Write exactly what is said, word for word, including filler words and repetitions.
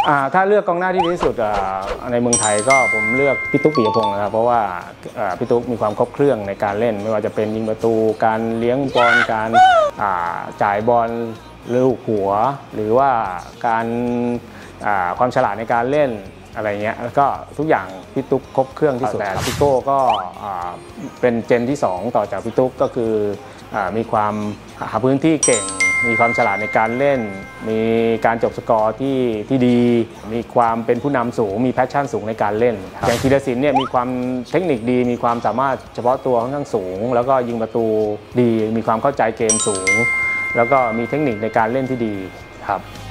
ถ้าเลือกกองหน้าที่ดีที่สุดในเมืองไทยก็ผมเลือกพี่ตุ๊กปิยพงศ์นะครับเพราะว่าพี่ตุ๊กมีความครบเครื่องในการเล่นไม่ว่าจะเป็นยิงประตูการเลี้ยงบอลการจ่ายบอลลูกหัวหรือว่าการความฉลาดในการเล่นอะไรเงี้ยแล้วก็ทุกอย่างพี่ตุ๊กครบเครื่องที่สุดแต่พี่โก้ก็เป็นเจนที่สองต่อจากพี่ตุ๊กก็คือมีความหาพื้นที่เก่งมีความฉลาดในการเล่นมีการจบสกอร์ที่ที่ดีมีความเป็นผู้นำสูงมีแพชชั่นสูงในการเล่นอย่างธีรศิลป์เนี่ยมีความเทคนิคดีมีความสามารถเฉพาะตัวค่อนข้างสูงแล้วก็ยิงประตูดีมีความเข้าใจเกมสูงแล้วก็มีเทคนิคในการเล่นที่ดีครับ